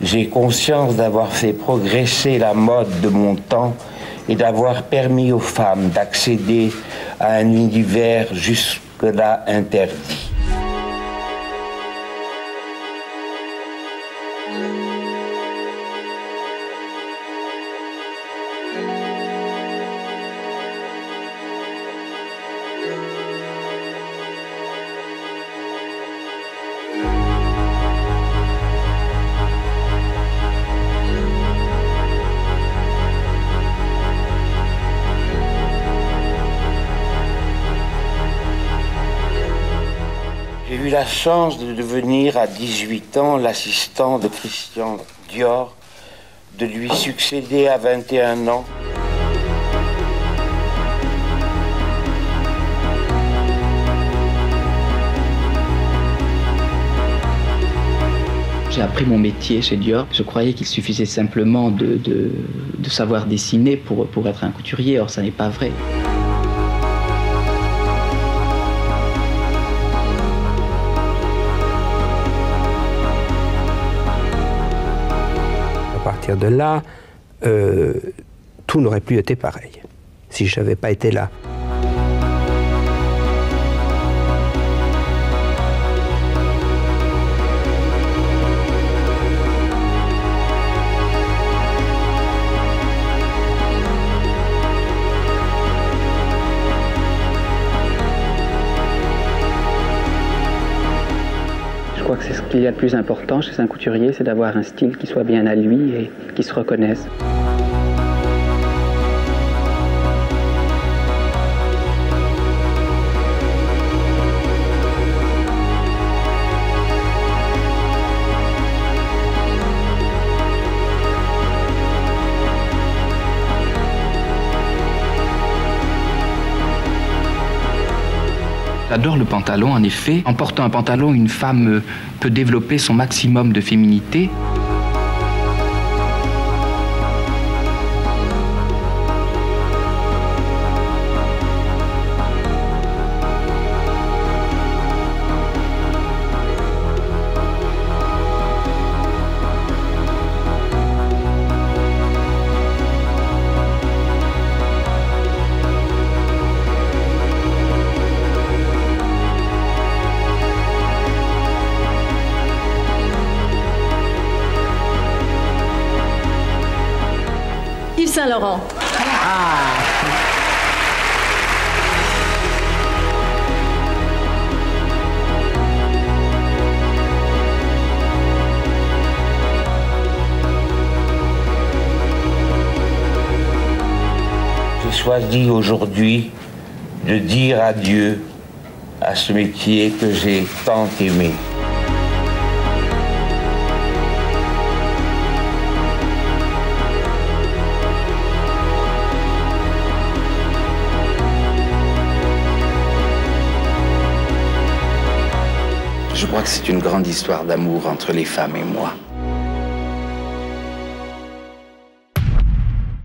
J'ai conscience d'avoir fait progresser la mode de mon temps et d'avoir permis aux femmes d'accéder à un univers jusque-là interdit. J'ai eu la chance de devenir à 18 ans l'assistant de Christian Dior, de lui succéder à 21 ans. J'ai appris mon métier chez Dior. Je croyais qu'il suffisait simplement de savoir dessiner pour être un couturier. Or, ça n'est pas vrai. À partir de là, tout n'aurait plus été pareil si je n'avais pas été là. Je crois que c'est ce qu'il y a de plus important chez un couturier, c'est d'avoir un style qui soit bien à lui et qui se reconnaisse. J'adore le pantalon, en effet. En portant un pantalon, une femme peut développer son maximum de féminité. Yves Saint Laurent. J'ai choisi aujourd'hui de dire adieu à ce métier que j'ai tant aimé. Je crois que c'est une grande histoire d'amour entre les femmes et moi.